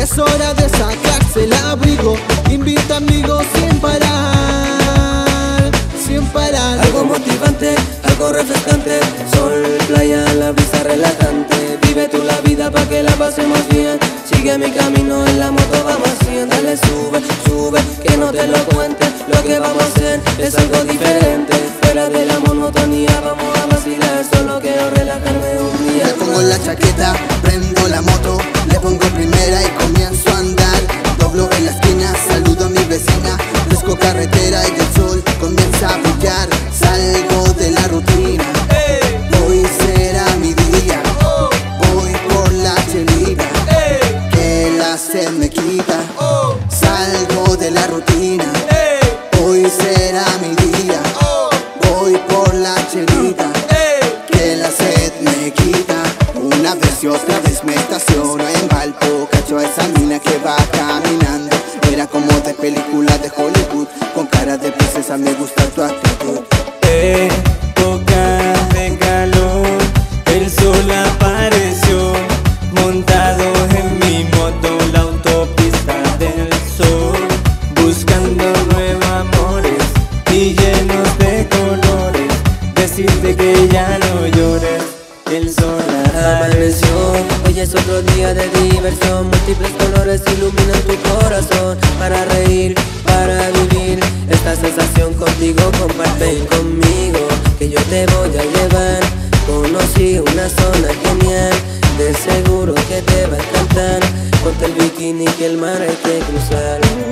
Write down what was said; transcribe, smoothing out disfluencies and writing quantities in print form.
Es hora de sacarse el abrigo, invita amigos sin parar, sin parar. Algo motivante, algo refrescante, sol, playa, la brisa relajante. Vive tú la vida pa' que la pasemos bien. Sigue mi camino, en la moto vamos a 100. Dale, sube, sube, que no te lo cuente. Lo que vamos a hacer es algo diferente. Fuera de la monotonía vamos a vacilar. Solo quiero relajarme un día. Me pongo la chaqueta, prendo la moto, le pongo primera y comienzo a andar. Doblo en la esquina, saludo a mi vecina, busco carretera y el sol comienza a brillar. Salgo de la rutina, hoy será mi día. Voy por la chelita, que la sed me quita. Salgo de la rutina, hoy será mi día. Voy por la chelita, que la sed me quita. Una vez y otra vez me estaciono en Valpo, cacho a esa mina que va caminando. Era como de película de Hollywood, con cara de princesa me gusta tu actitud. Época de calor, el sol apareció, montado en mi moto, la autopista del sol, buscando nuevos amores y llenos de colores, decirte que ya no llores, el sol amaneció. Hoy es otro día de diversión, múltiples colores iluminan tu corazón. Para reír, para vivir, esta sensación contigo comparten conmigo, que yo te voy a llevar. Conocí una zona genial, de seguro que te va a encantar. Ponte el bikini que el mar hay que cruzar.